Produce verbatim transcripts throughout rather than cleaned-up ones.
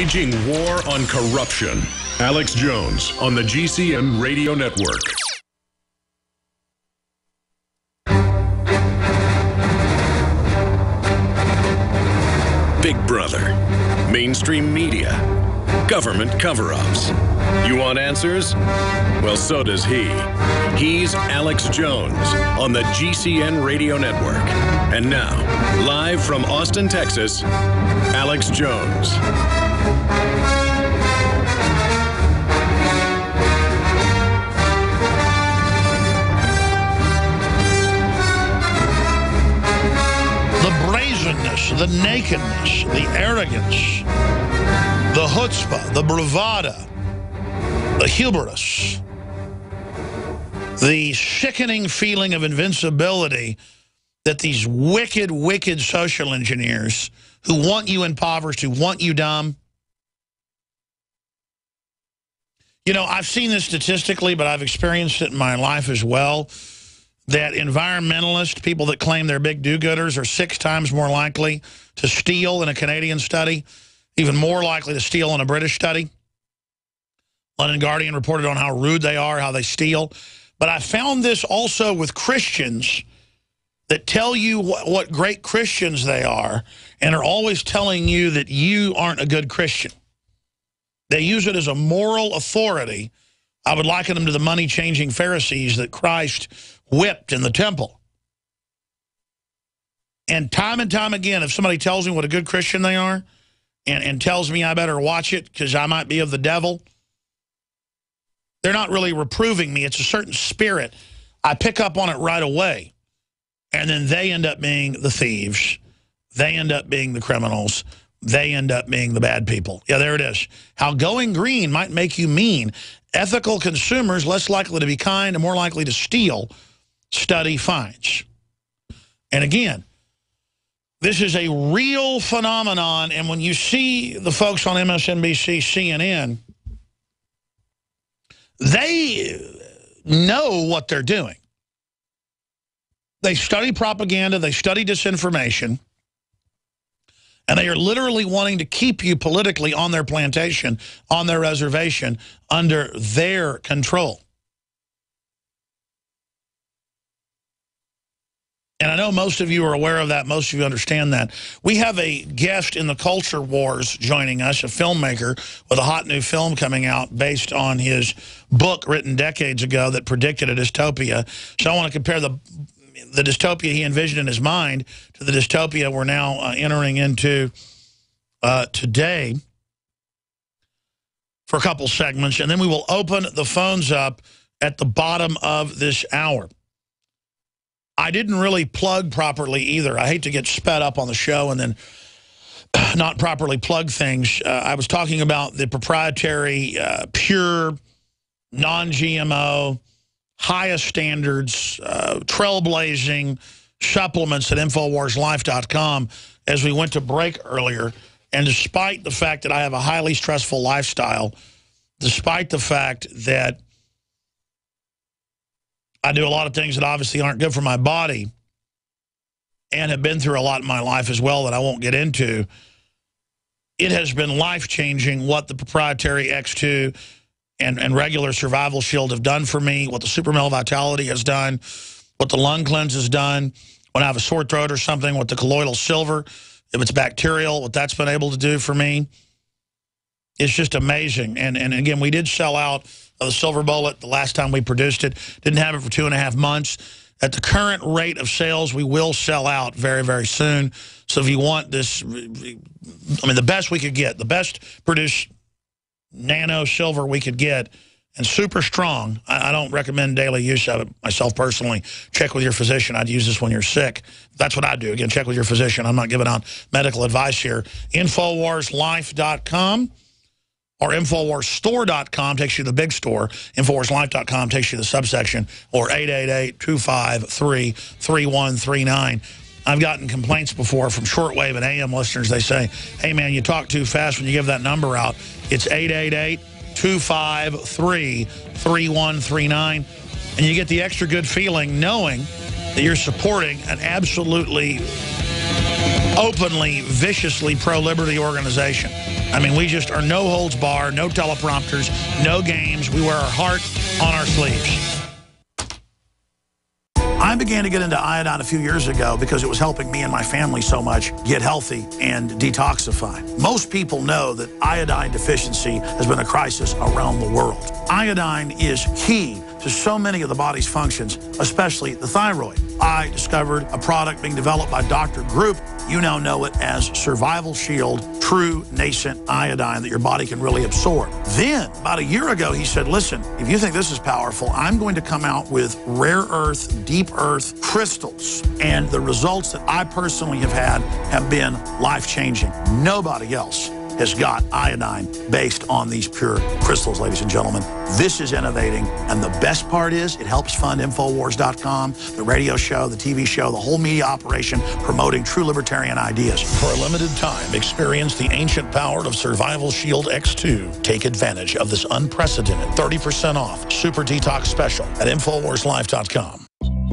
Waging war on corruption. Alex Jones on the G C N Radio Network. Big Brother, mainstream media, government cover-ups. You want answers? Well, so does he. He's Alex Jones on the G C N Radio Network. And now, live from Austin, Texas, Alex Jones. The brazenness, the nakedness, the arrogance, the chutzpah, the bravado, the hubris, the sickening feeling of invincibility that these wicked, wicked social engineers who want you impoverished, who want you dumb. You know, I've seen this statistically, but I've experienced it in my life as well, that environmentalists, people that claim they're big do-gooders, are six times more likely to steal in a Canadian study, even more likely to steal in a British study. London Guardian reported on how rude they are, how they steal. But I found this also with Christians that tell you what, what great Christians they are and are always telling you that you aren't a good Christian. They use it as a moral authority. I would liken them to the money-changing Pharisees that Christ whipped in the temple. And time and time again, if somebody tells me what a good Christian they are and, and tells me I better watch it because I might be of the devil, they're not really reproving me. It's a certain spirit. I pick up on it right away. And then they end up being the thieves. They end up being the criminals. They end up being the bad people. Yeah, there it is. How going green might make you mean. Ethical consumers less likely to be kind and more likely to steal, study finds. And again, this is a real phenomenon. And when you see the folks on M S N B C, C N N, they know what they're doing. They study propaganda, they study disinformation, and they are literally wanting to keep you politically on their plantation, on their reservation, under their control. And I know most of you are aware of that, most of you understand that. We have a guest in the Culture Wars joining us, a filmmaker with a hot new film coming out based on his book written decades ago that predicted a dystopia. So I want to compare the the dystopia he envisioned in his mind to the dystopia we're now uh, entering into uh, today for a couple segments, and then we will open the phones up at the bottom of this hour. I didn't really plug properly either. I hate to get sped up on the show and then not properly plug things. Uh, I was talking about the proprietary, uh, pure, non-G M O, highest standards, uh, trailblazing supplements at Infowars Life dot com as we went to break earlier. And despite the fact that I have a highly stressful lifestyle, despite the fact that I do a lot of things that obviously aren't good for my body and have been through a lot in my life as well that I won't get into, it has been life-changing what the proprietary X two and, and regular Survival Shield have done for me, what the Super Male Vitality has done, what the Lung Cleanse has done, when I have a sore throat or something, what the colloidal silver, if it's bacterial, what that's been able to do for me. It's just amazing. And, and again, we did sell out of the Silver Bullet the last time we produced it. Didn't have it for two and a half months. At the current rate of sales, we will sell out very, very soon. So if you want this, I mean, the best we could get, the best produced nano silver we could get, and super strong. I, I don't recommend daily use of it myself personally. Check with your physician. I'd use this when you're sick. That's what I do. Again, check with your physician. I'm not giving out medical advice here. Infowars Life dot com. Or Infowars Store dot com takes you to the big store. Infowars Life dot com takes you to the subsection. Or eight eight eight, two five three, three one three nine. I've gotten complaints before from shortwave and A M listeners. They say, hey, man, you talk too fast when you give that number out. It's eight eight eight, two five three, three one three nine. And you get the extra good feeling knowing that you're supporting an absolutely openly, viciously pro-liberty organization. I mean, we just are no holds bar, no teleprompters, no games. We wear our heart on our sleeves. I began to get into iodine a few years ago because it was helping me and my family so much get healthy and detoxify. Most people know that iodine deficiency has been a crisis around the world. Iodine is key to so many of the body's functions, especially the thyroid. I discovered a product being developed by Doctor Group. You now know it as Survival Shield True Nascent Iodine that your body can really absorb. Then, about a year ago, he said, listen, if you think this is powerful, I'm going to come out with rare earth, deep earth crystals. And the results that I personally have had have been life-changing. Nobody else has got iodine based on these pure crystals, ladies and gentlemen. This is innovating, and the best part is it helps fund Infowars dot com, the radio show, the T V show, the whole media operation promoting true libertarian ideas. For a limited time, experience the ancient power of Survival Shield X two. Take advantage of this unprecedented thirty percent off Super Detox Special at Infowars Life dot com.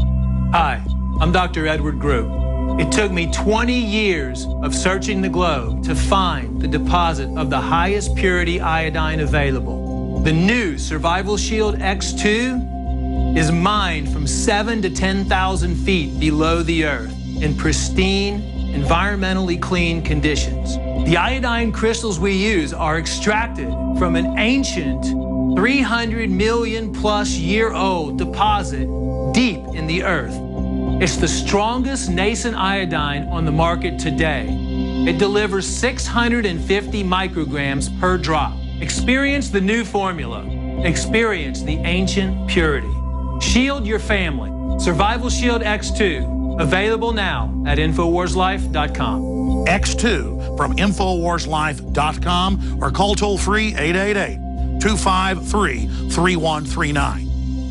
Hi, I'm Doctor Edward Group. It took me twenty years of searching the globe to find the deposit of the highest purity iodine available. The new Survival Shield X two is mined from seven to ten thousand feet below the earth in pristine, environmentally clean conditions. The iodine crystals we use are extracted from an ancient three hundred million plus year old deposit deep in the earth. It's the strongest nascent iodine on the market today. It delivers six hundred fifty micrograms per drop. Experience the new formula. Experience the ancient purity. Shield your family. Survival Shield X two. Available now at Infowars Life dot com. X two from Infowars Life dot com or call toll-free eight eight eight, two five three, three one three nine.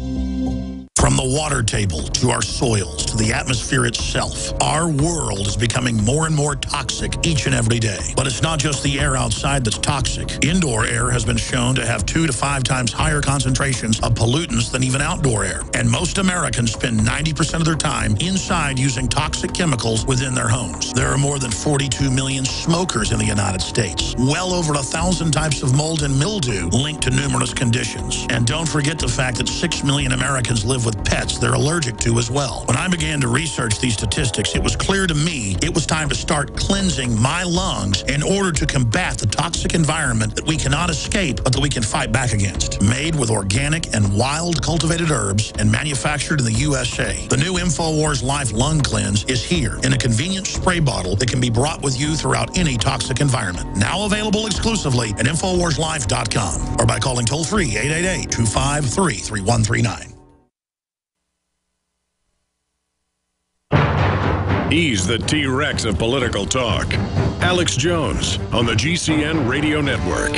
From the water table to our soils to the atmosphere itself, our world is becoming more and more toxic each and every day. But it's not just the air outside that's toxic. Indoor air has been shown to have two to five times higher concentrations of pollutants than even outdoor air. And most Americans spend ninety percent of their time inside using toxic chemicals within their homes. There are more than forty-two million smokers in the United States. Well over a thousand types of mold and mildew linked to numerous conditions. And don't forget the fact that six million Americans live with pets they're allergic to as well. When I began to research these statistics, it was clear to me it was time to start cleansing my lungs in order to combat the toxic environment that we cannot escape, but that we can fight back against. Made with organic and wild cultivated herbs and manufactured in the U S A, the new Infowars Life Lung Cleanse is here in a convenient spray bottle that can be brought with you throughout any toxic environment. Now available exclusively at Infowars Life dot com or by calling toll-free eight eight eight, two five three, three one three nine. He's the T-Rex of political talk. Alex Jones on the G C N Radio Network.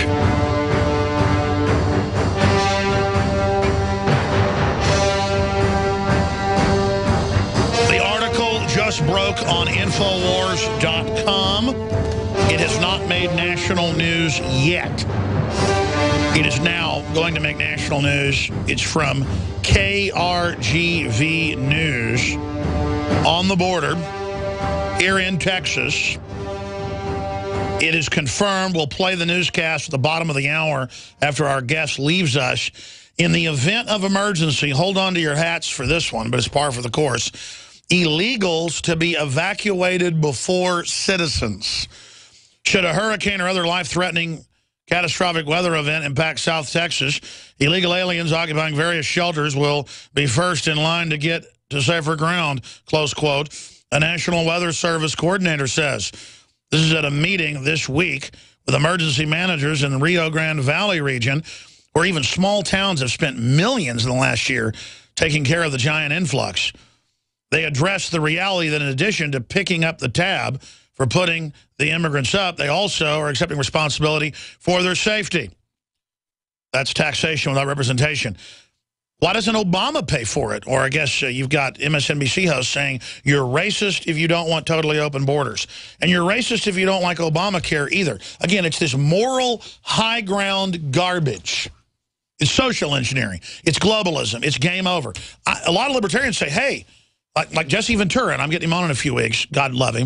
The article just broke on Infowars dot com. It has not made national news yet. It is now going to make national news. It's from K R G V News on the border here in Texas. It is confirmed. We'll play the newscast at the bottom of the hour after our guest leaves us. In the event of emergency, hold on to your hats for this one, but it's par for the course. Illegals to be evacuated before citizens. Should a hurricane or other life-threatening catastrophic weather event impact South Texas, illegal aliens occupying various shelters will be first in line to get to safer ground, close quote. A National Weather Service coordinator says. This is at a meeting this week with emergency managers in the Rio Grande Valley region, where even small towns have spent millions in the last year taking care of the giant influx. They addressed the reality that in addition to picking up the tab for putting the immigrants up, they also are accepting responsibility for their safety. That's taxation without representation. Why doesn't Obama pay for it? Or I guess uh, you've got M S N B C hosts saying you're racist if you don't want totally open borders. And you're racist if you don't like Obamacare either. Again, it's this moral high ground garbage. It's social engineering. It's globalism. It's game over. I, a lot of libertarians say, hey, like, like Jesse Ventura, and I'm getting him on in a few weeks, God love him.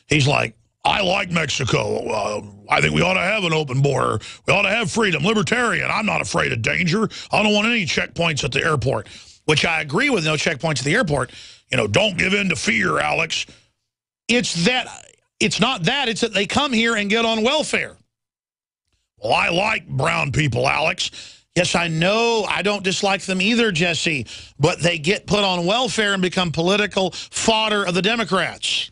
He's like, I like Mexico. Uh, I think we ought to have an open border. We ought to have freedom. Libertarian. I'm not afraid of danger. I don't want any checkpoints at the airport, which I agree with, no checkpoints at the airport. You know, don't give in to fear, Alex. It's that. It's not that. It's that they come here and get on welfare. Well, I like brown people, Alex. Yes, I know. I don't dislike them either, Jesse. But they get put on welfare and become political fodder of the Democrats.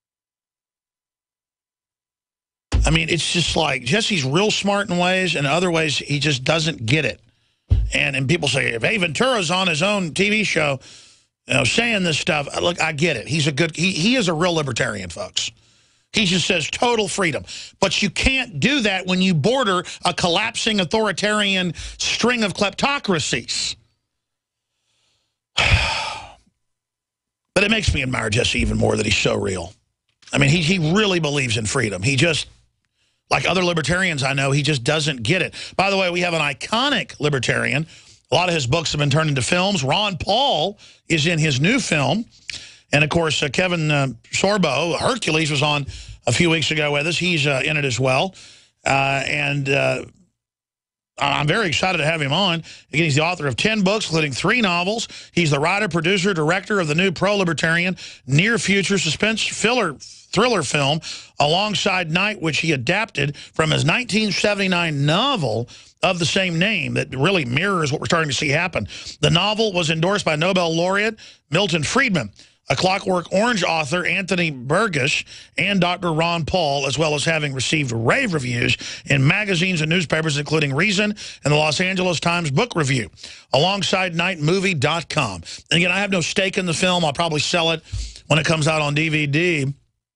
I mean, it's just like Jesse's real smart in ways, and in other ways he just doesn't get it. And and people say, if Hey Ventura's on his own T V show, you know, saying this stuff, look, I get it. He's a good, he, he is a real libertarian, folks. He just says total freedom. But you can't do that when you border a collapsing authoritarian string of kleptocracies. But it makes me admire Jesse even more that he's so real. I mean, he, he really believes in freedom. He just, like other libertarians I know, he just doesn't get it. By the way, we have an iconic libertarian. A lot of his books have been turned into films. Ron Paul is in his new film. And, of course, uh, Kevin uh, Sorbo, Hercules, was on a few weeks ago with us. He's uh, in it as well. Uh, and uh, I'm very excited to have him on. Again, he's the author of ten books, including three novels. He's the writer, producer, director of the new pro-libertarian, near-future suspense filler thriller film, Alongside Night, which he adapted from his nineteen seventy-nine novel of the same name that really mirrors what we're starting to see happen. The novel was endorsed by Nobel laureate Milton Friedman, A Clockwork Orange author Anthony Burgess, and Doctor Ron Paul, as well as having received rave reviews in magazines and newspapers, including Reason and the Los Angeles Times Book Review. Alongside Night Movie dot com. And again, I have no stake in the film. I'll probably sell it when it comes out on D V D,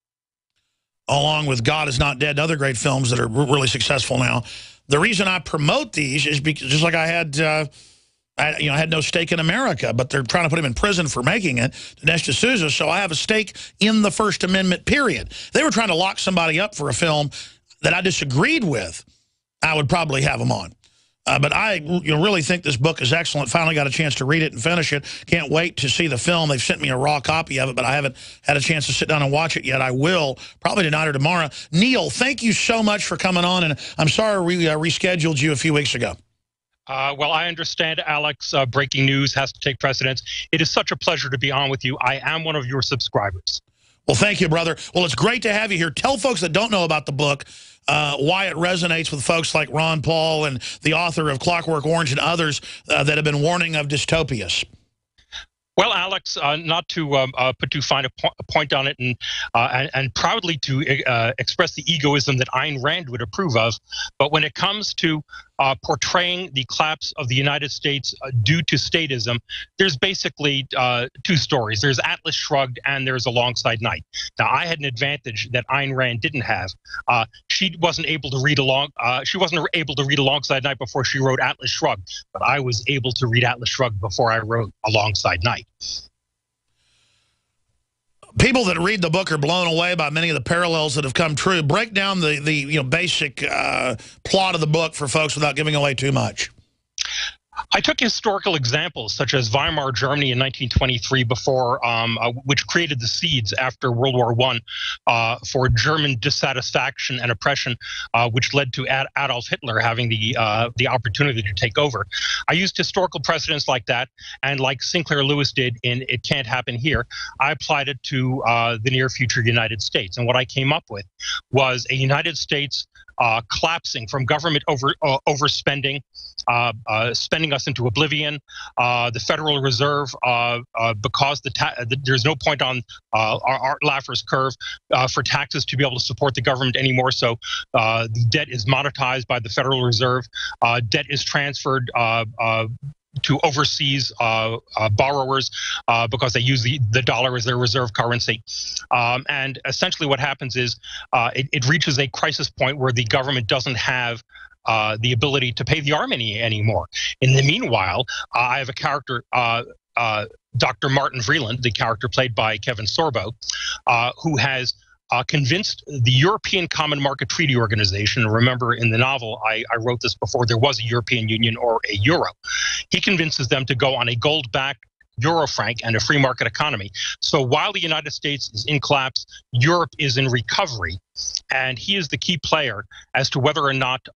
along with God Is Not Dead and other great films that are really successful now. The reason I promote these is because, just like I had... Uh, I, you know, I had no stake in America, but they're trying to put him in prison for making it, Dinesh D'Souza, so I have a stake in the First Amendment, period. They were trying to lock somebody up for a film that I disagreed with. I would probably have them on. Uh, but I you know, really think this book is excellent. Finally got a chance to read it and finish it. Can't wait to see the film. They've sent me a raw copy of it, but I haven't had a chance to sit down and watch it yet. I will, probably tonight or tomorrow. Neil, thank you so much for coming on, and I'm sorry we uh, rescheduled you a few weeks ago. Uh, well, I understand, Alex, uh, breaking news has to take precedence. It is such a pleasure to be on with you. I am one of your subscribers. Well, thank you, brother. Well, it's great to have you here. Tell folks that don't know about the book uh, why it resonates with folks like Ron Paul and the author of Clockwork Orange and others uh, that have been warning of dystopias. Well, Alex, uh, not to um, uh, put too fine a, po a point on it, and, uh, and and proudly to uh, express the egoism that Ayn Rand would approve of, but when it comes to uh, portraying the collapse of the United States uh, due to statism, there's basically uh, two stories. There's Atlas Shrugged and there's Alongside Night. Now, I had an advantage that Ayn Rand didn't have. Uh, she wasn't able to read along. Uh, she wasn't able to read Alongside Night before she wrote Atlas Shrugged, but I was able to read Atlas Shrugged before I wrote Alongside Night. People that read the book are blown away by many of the parallels that have come true. Break down the, the you know, basic uh, plot of the book for folks without giving away too much. I took historical examples such as Weimar Germany in nineteen twenty-three, before um, uh, which created the seeds after World War One uh, for German dissatisfaction and oppression, uh, which led to Ad Adolf Hitler having the uh, the opportunity to take over. I used historical precedents like that, and like Sinclair Lewis did in It Can't Happen Here, I applied it to uh, the near future United States. And what I came up with was a United States Uh, collapsing from government over uh, overspending, uh, uh, spending us into oblivion. Uh, the Federal Reserve, uh, uh, because the, ta the there's no point on uh, our, our Laffer's curve uh, for taxes to be able to support the government anymore. So uh, the debt is monetized by the Federal Reserve. Uh, debt is transferred Uh, uh, to overseas uh, uh, borrowers uh, because they use the, the dollar as their reserve currency. Um, and essentially what happens is uh, it, it reaches a crisis point where the government doesn't have uh, the ability to pay the army any, anymore. In the meanwhile, uh, I have a character, uh, uh, Doctor Martin Vreeland, the character played by Kevin Sorbo, uh, who has Uh, convinced the European Common Market Treaty Organization. Remember, in the novel, I, I wrote this before there was a European Union or a euro. He convinces them to go on a gold-backed Eurofranc and a free market economy. So while the United States is in collapse, Europe is in recovery. And he is the key player as to whether or not